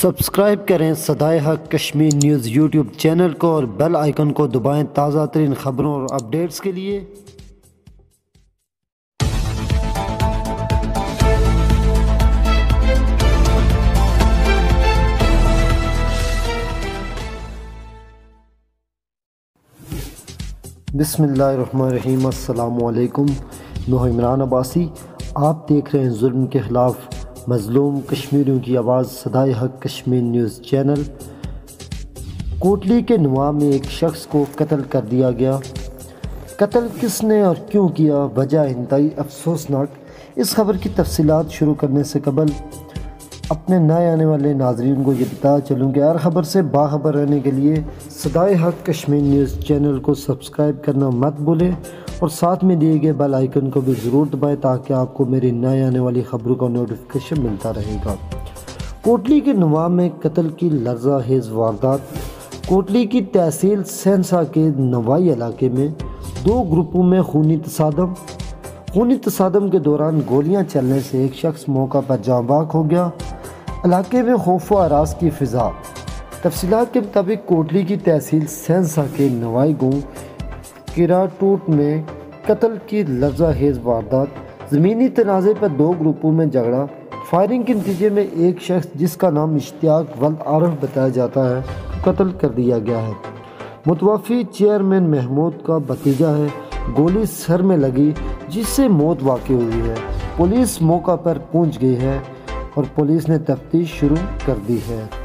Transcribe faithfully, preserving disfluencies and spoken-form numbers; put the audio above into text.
Subscribe کریں صدائے حق کشمیر نیوز یوٹیوب چینل کو اور بیل آئیکن کو دبائیں تازہ ترین خبروں اور اپڈیٹس کے لیے۔ بسم اللہ الرحمن الرحیم۔ السلام علیکم، میں ہوں عمران عباسی۔ آپ دیکھ رہے ہیں ظلم کے خلاف مظلوم کشمیریوں کی آواز صدائے حق کشمیر نیوز چینل۔ کوٹلی کے نواں میں ایک شخص کو قتل کر دیا گیا۔ قتل کس نے اور کیوں کیا، وجہ انتہائی افسوسناک۔ اس خبر کی تفصیلات شروع کرنے سے قبل اپنے نئے آنے والے ناظرین کو یہ بتایا چلوں کہ ہر خبر سے باخبر رہنے کے لیے صدائے حق کشمیر نیوز چینل کو سبسکرائب کرنا مت بھولیں اور ساتھ میں دیے گئے بیل آئیکن کو بھی ضرور دبائیں تاکہ آپ کو میری نئے آنے والی خبروں کا نوٹیفیکیشن ملتا رہے گا۔ کوٹلی کے نواں میں قتل کی لرزہ خیز واردات۔ کوٹلی کی تحصیل سہنسا کے نوائی علاقے میں دو گروپوں میں خونی تصادم خونی تصادم کے دوران گولیاں چلنے سے ایک شخص موقع پر جاں بحق ہو گیا۔ علاقے میں خوف و ہراس کی فضا۔ تفصیلات کے مطابق کوٹلی کی تحصیل سہنسا کے نوائی گاؤں کراٹوٹ میں قتل کی لرزہ خیز واردات۔ زمینی تنازع پر دو گروپوں میں جھگڑا۔ فائرنگ کے نتیجے میں ایک شخص جس کا نام اشتیاق ولد عارف بتایا جاتا ہے قتل کر دیا گیا ہے۔ متوفی چیئرمین محمود کا بھتیجا ہے۔ گولی سر میں لگی جس سے موت واقع ہوئی ہے۔ پولیس موقع پر پہنچ گئی ہے اور پولیس نے تفتیش شروع کر دی ہے۔